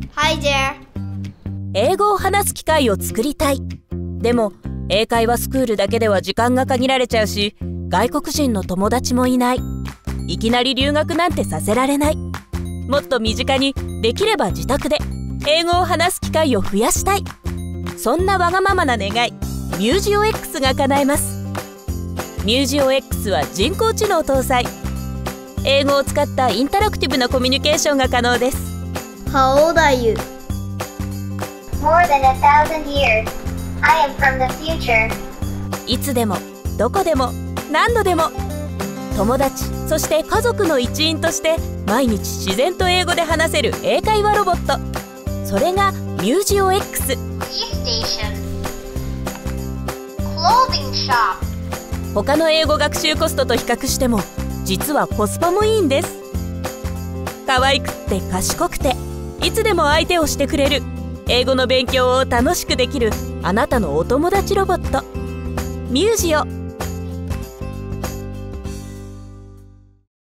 Hi there. 英語を話す機会を作りたい。でも英会話スクールだけでは時間が限られちゃうし、外国人の友達もいない。いきなり留学なんてさせられない。もっと身近に、できれば自宅で英語を話す機会を増やしたい。そんなわがままな願い、ミュージオ X が叶えます。ミュージオ X は人工知能搭載。英語を使ったインタラクティブなコミュニケーションが可能です。 How old are you? More than 1,000 years. I am from the future. いつでも、どこでも、何度でも。友達、そして家族の一員として毎日自然と英語で話せる英会話ロボット。それがミュージオ X。 Tea station. Clothing shop. 他の英語学習コストと比較しても実はコスパもいいんです。可愛くって賢くて、いつでも相手をしてくれる、英語の勉強を楽しくできるあなたのお友達ロボット、ミュージオ。